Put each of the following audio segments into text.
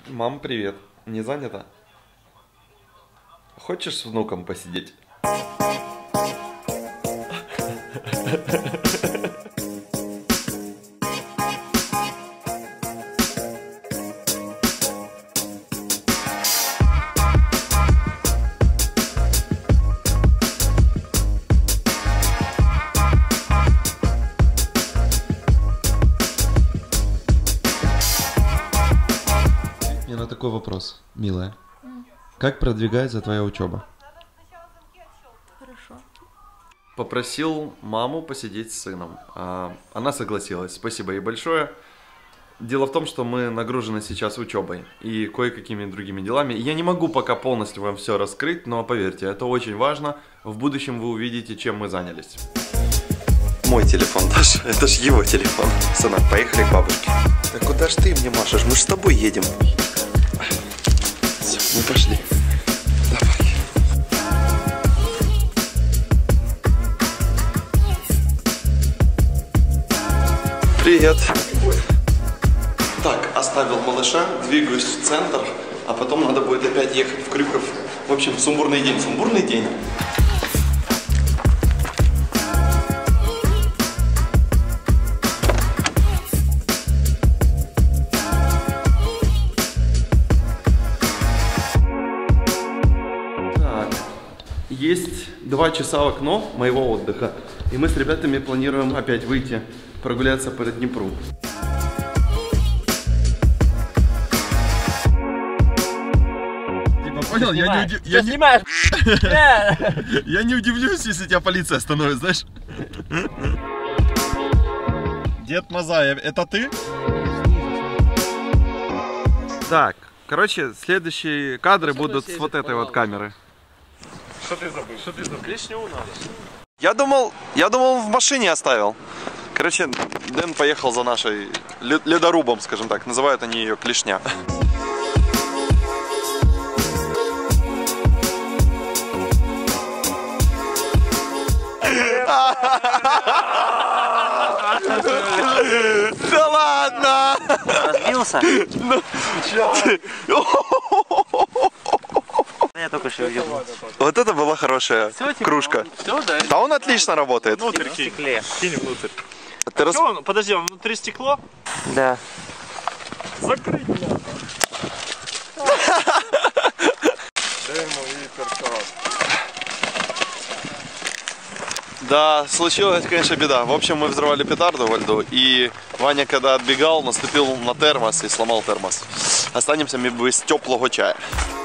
Мам, привет. Не занята? Хочешь с внуком посидеть? На такой вопрос, милая. Как продвигается твоя учеба? Хорошо. Попросил маму посидеть с сыном. Она согласилась. Спасибо ей большое. Дело в том, что мы нагружены сейчас учебой и кое-какими другими делами. Я не могу пока полностью вам все раскрыть, но поверьте, это очень важно. В будущем вы увидите, чем мы занялись. Мой телефон, Даша. Это ж его телефон. Сынок, поехали к бабушке. Да куда ж ты мне машешь? Мы ж с тобой едем. Все, мы пошли. Давай. Привет. Так, оставил малыша, двигаюсь в центр, а потом надо будет опять ехать в Крюков. В общем, сумбурный день, сумбурный день. Есть 2 часа в окно моего отдыха, и мы с ребятами планируем опять выйти прогуляться по Днепру. Типа, понял? Я не удивлюсь, если тебя полиция остановит, знаешь? Дед Мазаев, это ты? Так, короче, следующие кадры будут с вот этой вот камеры. Что ты забыл? Что ты забыл? Клешню надо. Я думал, в машине оставил. Короче, Дэн поехал за нашей ледорубом, скажем так. Называют они ее клешня. Да ладно! Разбился? Я только что увидел. Вот это была хорошая кружка. Все, да? Да он отлично работает. Внутрь кинь. Кинь внутрь. Ты Все, подожди, внутри стекло? Да. Закрыть, бля. Дай ему гиперкат. Да, случилась, конечно, беда. В общем, мы взрывали петарду во льду, и Ваня, когда отбегал, наступил на термос и сломал термос. Останемся мы без теплого чая.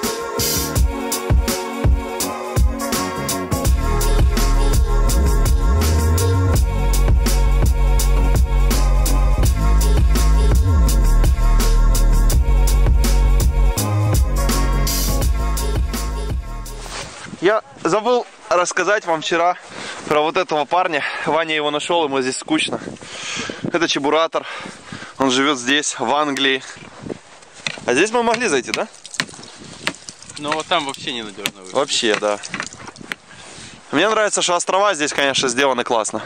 Я забыл рассказать вам вчера про вот этого парня. Ваня его нашел, ему здесь скучно. Это чебуратор. Он живет здесь, в Англии. А здесь мы могли зайти, да? Ну вот там вообще ненадежно выглядит. Вообще, да. Мне нравится, что острова здесь, конечно, сделаны классно.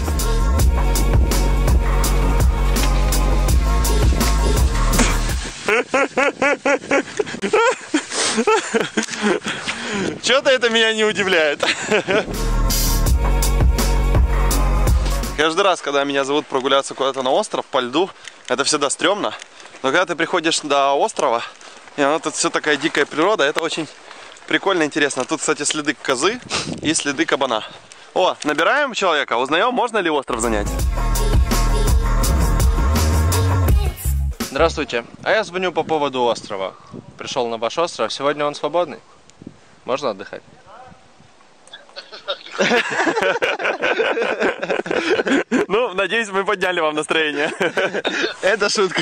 Что-то это меня не удивляет. Каждый раз, когда меня зовут прогуляться куда-то на остров по льду, это всегда стрёмно. Но когда ты приходишь до острова, и оно тут все такая дикая природа, это очень прикольно, интересно. Тут, кстати, следы козы и следы кабана. О, набираем человека, узнаем, можно ли остров занять. Здравствуйте, а я звоню по поводу острова. Пришел на ваш остров, сегодня он свободный? Можно отдыхать? Ну, надеюсь, мы подняли вам настроение. Это шутка.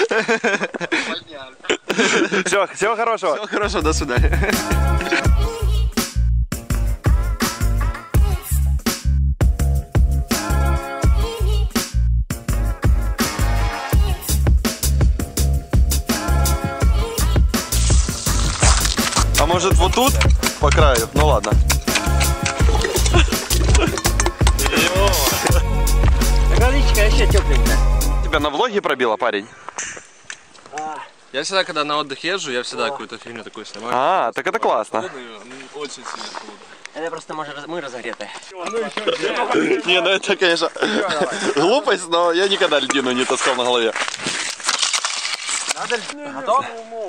Всего хорошего. Всего хорошего, до свидания. А может вот тут по краю? Ну ладно. Водичка еще тепленькая. Тебя на влоге пробило, парень? Я всегда, когда на отдых езжу, я всегда какую-то фигню такую снимаю. А, так это классно. Очень сильно холодно. Это просто мы разогреты. Не, ну это, конечно, глупость, но я никогда льдину не таскал на голове. Готов?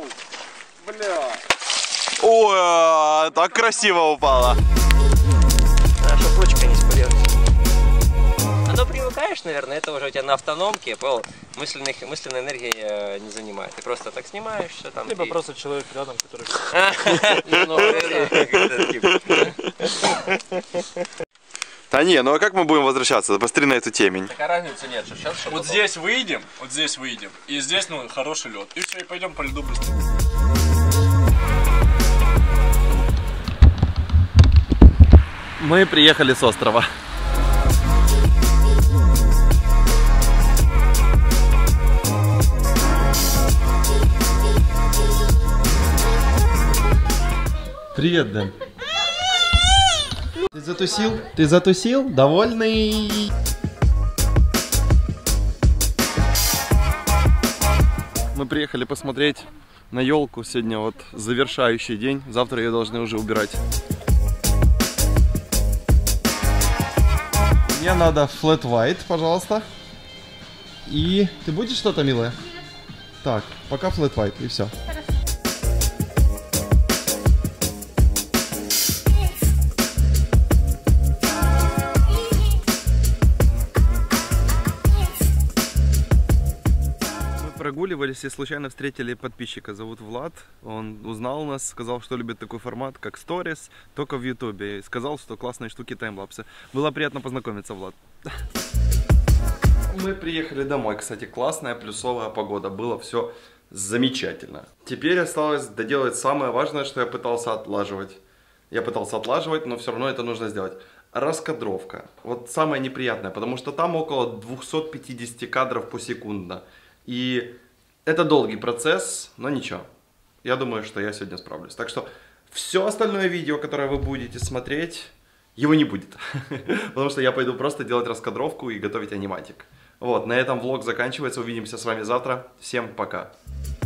Ой, так красиво упало. Чтобы ручка не спалилась. А то привыкаешь, наверное, это уже у тебя на автономке, понял? Мысленной энергии не занимает. Ты просто так снимаешь, все там. Либо просто человек рядом, который... Да не, ну а как мы будем возвращаться? Посмотри на эту темень. Такая разницы нет, что сейчас Вот здесь выйдем, и здесь, ну, хороший лед. И все, и пойдем по льду быстрее. Мы приехали с острова. Привет, Дэн. Ты затусил? Ты затусил? Довольный? Мы приехали посмотреть на елку. Сегодня вот завершающий день. Завтра ее должны уже убирать. Мне надо flat white, пожалуйста. И ты будешь что-то, милая? Так, пока flat white, и все. Прогуливались и случайно встретили подписчика, зовут Влад. Он узнал нас, сказал, что любит такой формат, как Stories, только в Ютубе. И сказал, что классные штуки таймлапсы. Было приятно познакомиться, Влад. Мы приехали домой, кстати, классная плюсовая погода, было все замечательно. Теперь осталось доделать самое важное, что я пытался отлаживать. Я пытался отлаживать, но все равно это нужно сделать. Раскадровка. Вот самое неприятное, потому что там около 250 кадров посекундно. И это долгий процесс, но ничего. Я думаю, что я сегодня справлюсь. Так что все остальное видео, которое вы будете смотреть, его не будет. Потому что я пойду просто делать раскадровку и готовить аниматик. Вот, на этом влог заканчивается. Увидимся с вами завтра. Всем пока.